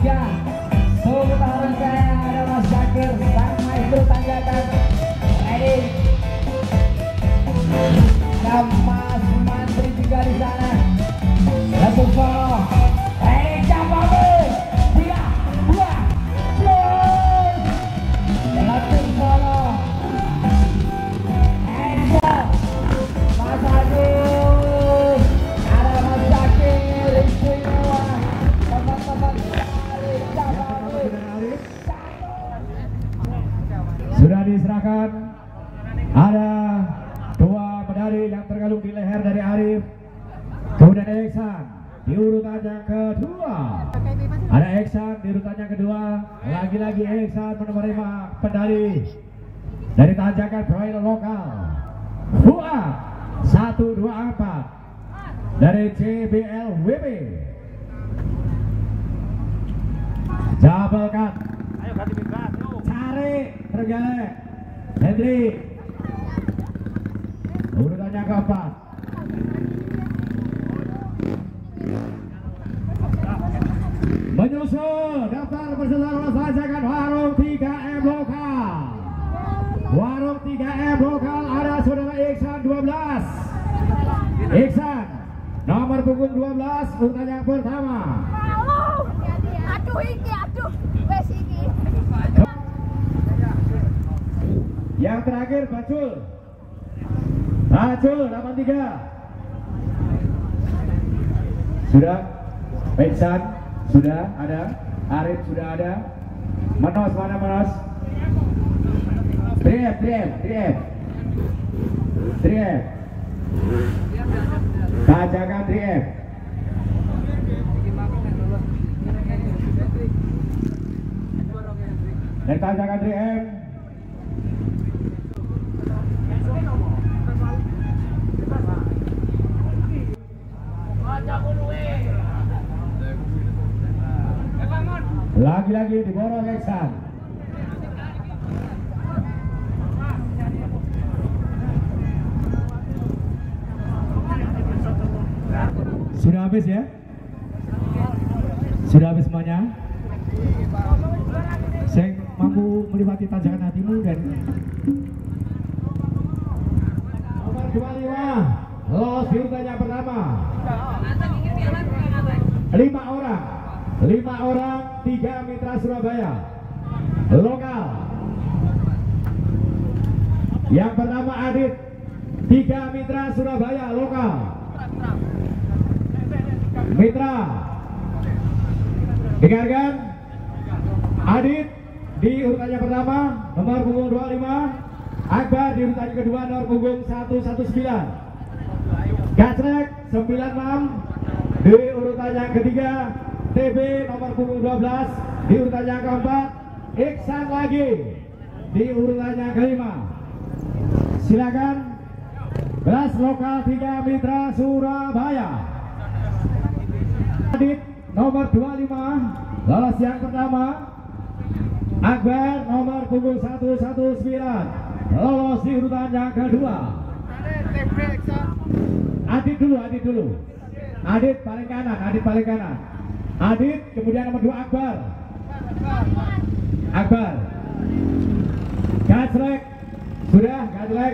Ya, seputaran saya ada Mas Syakir, sang maestro tanjakan. Ready? Ada Mas Mantri juga di sana. Langsung solo. Ready, campur. 3, 2, plus. Langsung solo. Action. Mas Agus. Ada Mas Syakir, istimewa. Teman-teman. Sudah diserahkan. Ada 2 medali yang tergantung di leher dari Arif. Kemudian Eksan di urutan yang kedua. Ada Eksan di urutan yang kedua. Lagi-lagi Eksan menerima medali dari tanjakan Broiler lokal. Fuad 124 dari CBLWB. Jabelkan. Ayo ganti mitra. Cari tergalak. Hendri. Urutannya keempat. Menyusul daftar peserta lolos tanjakan Warung 3M lokal. Warung 3M lokal ada saudara Iksan 12. Iksan nomor punggung 12 urutan yang pertama. Aduh iki, aduh. Wes iki. Yang terakhir Bacul. Bacul 83. Sudah. Iksan sudah ada. Arif sudah ada. Manos mana Manos? 3F. Tanjakan 3F. Dari tanjakan 3M. Lagi-lagi diborong Eksan. Sudah habis ya? Sudah habis semuanya? Saya mampu menikmati tanjakan hatimu dan nomor 25 lolos di urutan yang pertama. 5 orang 3 mitra Surabaya lokal. Yang pertama Adit, 3 mitra Surabaya lokal. Mitra dengarkan, Adit di urutan yang pertama nomor punggung 25, Akbar di urutan yang kedua nomor punggung 119, Gacrek 96 di urutan yang ketiga, TB nomor punggung 12 di urutan yang keempat, Iksan lagi di urutan yang kelima. Silakan beras lokal 3 mitra Surabaya. Adit nomor 25 lolos yang pertama. Akbar nomor punggung 119 lolos di urutan yang kedua. Adit dulu. Adit paling kanan. Adit kemudian nomor 2 Akbar. Gacrek sudah, Gacrek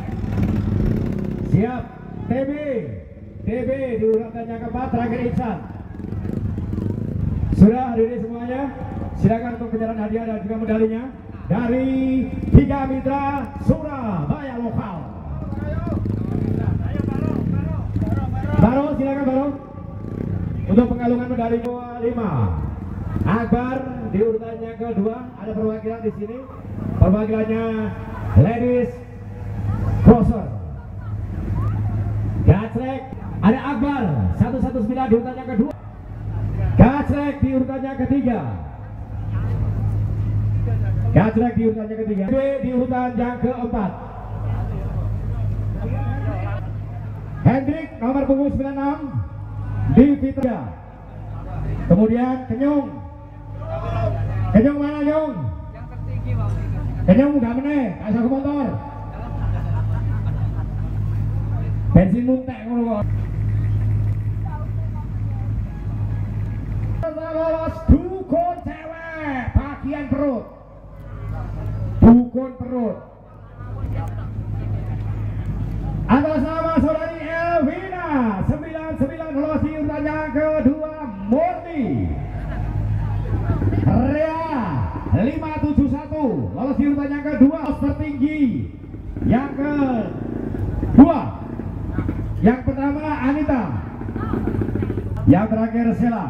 siap. TB di urutan yang keempat, terakhir Iksan. Sudah hadirin semuanya, silakan untuk penyerahan hadiah dan juga medalinya dari 3 mitra Surabaya lokal. Baru silakan baru untuk pengalungan medali 25. Akbar di urutan yang kedua, ada perwakilan di sini. Perwakilannya Ladies Crosser. Gacrek ada Akbar 119 di urutan yang kedua. Gacrek di urutan yang ketiga. B di urutan yang keempat. Hendrik nomor punggung 96 di Fitra. Kemudian Kenyung mana Nyung? Kenyung gak meneh, asal ke motor. Bensin muntek ngono kok. Lolos Duko perut. Atas nama saudari Elvina 99 lolos di urutan yang kedua. Murni Rea 571 lolos di urutan yang kedua. Tertinggi yang kedua. Yang pertama Anita, yang terakhir Sela.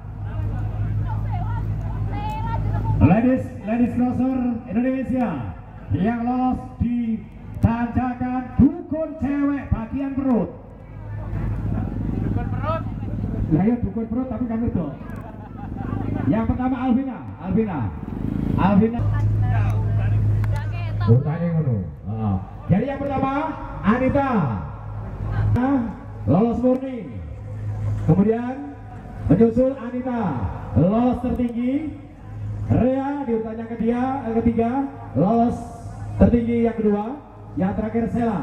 Ladies crosser Indonesia yang lolos di tanjakan dukun cewek bagian perut. Dukun perut? Lah ya dukun perut tapi kan itu. Yang pertama Alvina. Tanya ngono. Jadi yang pertama Anita lolos murni. Kemudian menyusul Anita lolos tertinggi. Rea di urutan yang ketiga lolos tertinggi yang kedua. Yang terakhir Sela.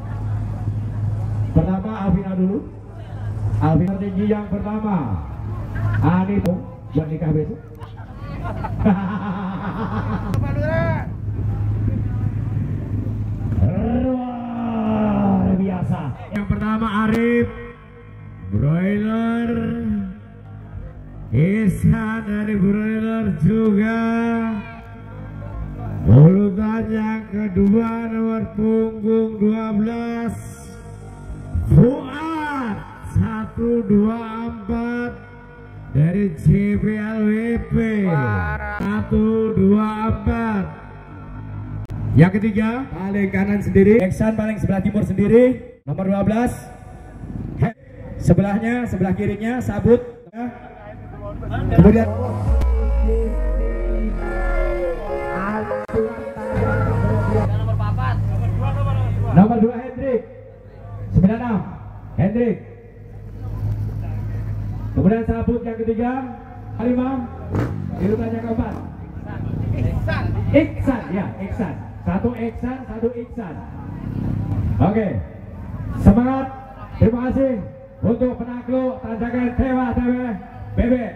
Pertama Alvina dulu. Alvina tertinggi yang pertama. Anita buat nikah besok. Luar biasa. Yang pertama Arif Broiler, Ihsan dari Broiler juga. Urutan yang kedua nomor punggung 12 Fuad 124 dari CPLWP 124. Yang ketiga paling kanan sendiri, Ihsan paling sebelah timur sendiri nomor 12. Sebelahnya, sebelah kirinya Sabut. Kemudian nomor 2 Hendrik 96 Hendrik. Kemudian Sabut yang ketiga Halimah di urutan yang keempat Iksan ya, Iksan. Satu Iksan. Oke. Semangat. Terima kasih untuk penakluk tanjakan Dewa Bebek.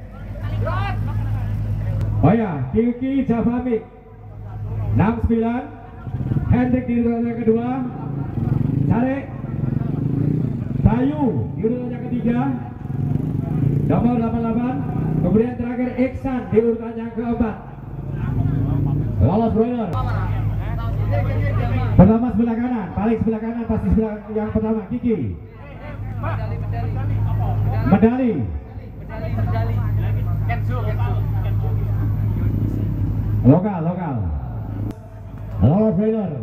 Oh ya, Kiki Javamik 69 Hendrik di urutan yang kedua. Sarek Bayu di urutan yang ketiga nomor 88. Kemudian terakhir Iksan di urutan yang keempat. Lolos Broiler. Pertama sebelah kanan, paling sebelah kanan pasti sebelah yang pertama Kiki. Medali. Lokal. Lolos Broiler.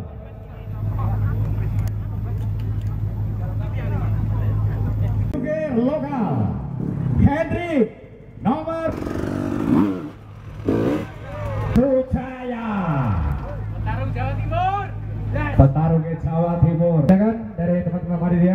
Oke, lokal. Hendrik nomor Pucaya. Petarung Jawa Timur. Petarung Jawa Timur. Ya kan dari teman-teman panitia.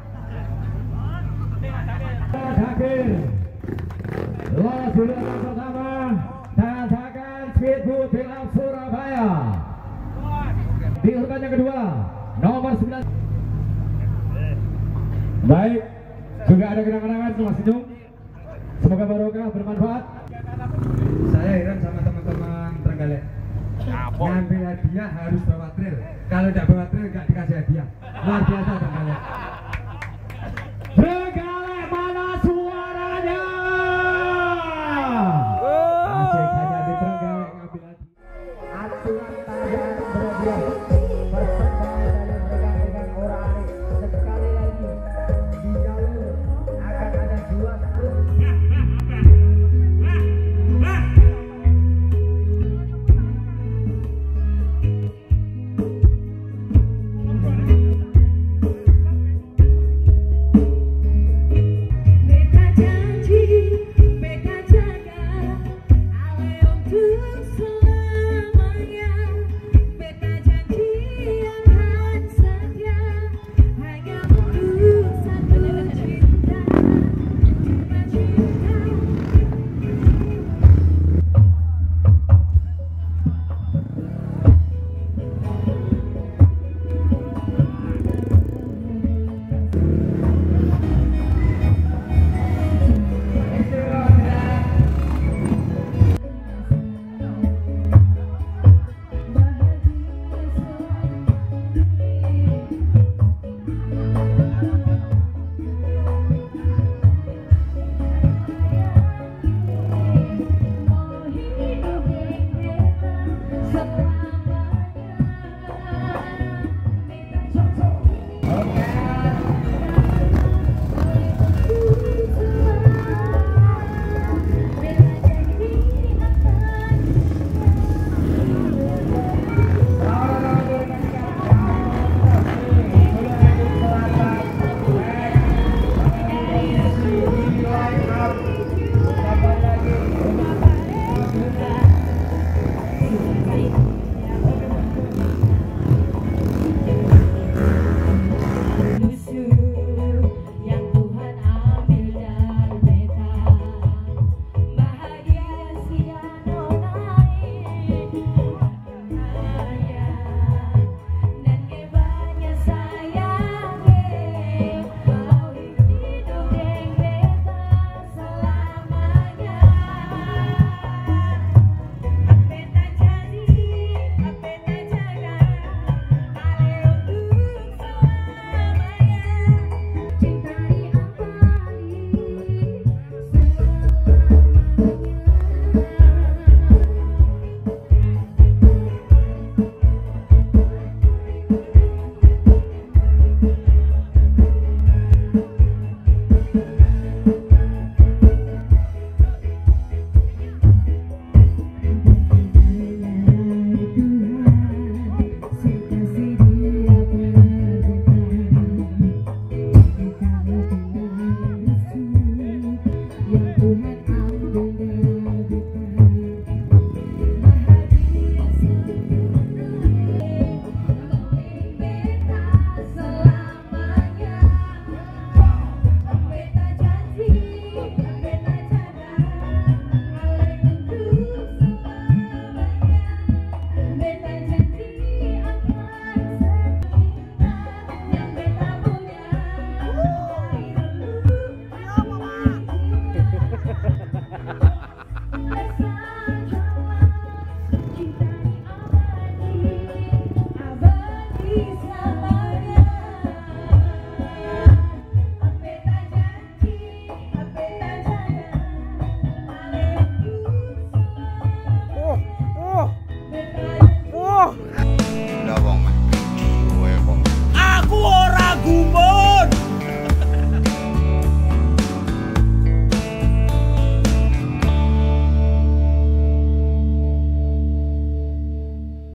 Akhir. Lolos urutan pertama. Tanjakan Speedboat Film Surabaya. Di urutan yang kedua nomor 9. Baik, juga ada kenang-kenangan sama senyum. Semoga barokah bermanfaat. Saya heran sama teman-teman Trenggalek. Ngambil hadiah harus bawa trail. Kalau tidak bawa trail nggak dikasih hadiah. Luar biasa.